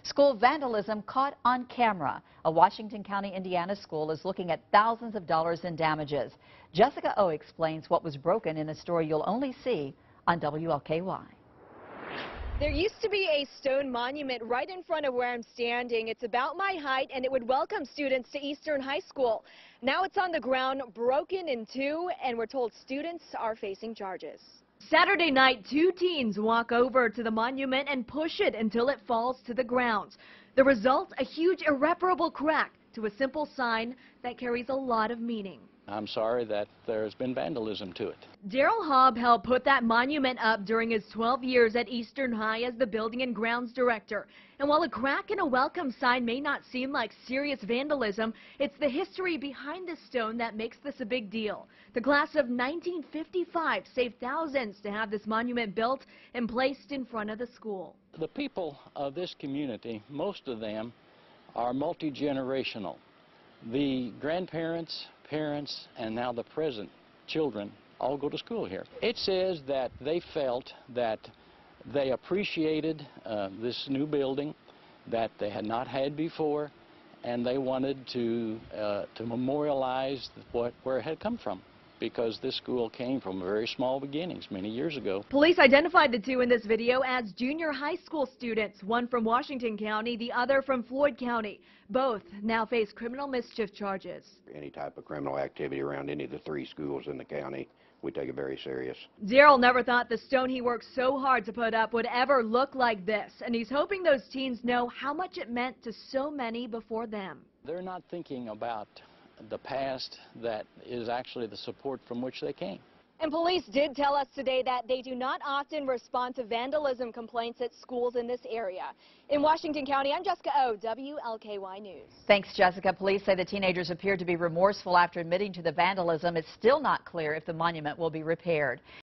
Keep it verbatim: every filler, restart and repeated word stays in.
School vandalism caught on camera. A Washington County, Indiana school is looking at thousands of dollars in damages. Jessica O explains what was broken in a story you'll only see on W L K Y. There used to be a stone monument right in front of where I'm standing. It's about my height, and it would welcome students to Eastern High School. Now it's on the ground, broken in two, and we're told students are facing charges. Saturday night, two teens walk over to the monument and push it until it falls to the ground. The result, a huge irreparable crack to a simple sign that carries a lot of meaning. I'm sorry that there's been vandalism to it. Daryl Hobb helped put that monument up during his twelve years at Eastern High as the building and grounds director. And while a crack in a welcome sign may not seem like serious vandalism, it's the history behind this stone that makes this a big deal. The class of nineteen fifty-five saved thousands to have this monument built and placed in front of the school. The people of this community, most of them are multi-generational. The grandparents, parents, and now the present children all go to school here. It says that they felt that they appreciated uh, this new building that they had not had before, and they wanted to uh, to memorialize what where it had come from, because this school came from very small beginnings many years ago. Police identified the two in this video as junior high school students, one from Washington County, the other from Floyd County. Both now face criminal mischief charges. Any type of criminal activity around any of the three schools in the county, we take it very serious. Daryl never thought the stone he worked so hard to put up would ever look like this, and he's hoping those teens know how much it meant to so many before them. They're not thinking about the past that is actually the support from which they came. And police did tell us today that they do not often respond to vandalism complaints at schools in this area. In Washington County, I'm Jessica O, W L K Y News. Thanks, Jessica. Police say the teenagers appeared to be remorseful after admitting to the vandalism. It's still not clear if the monument will be repaired.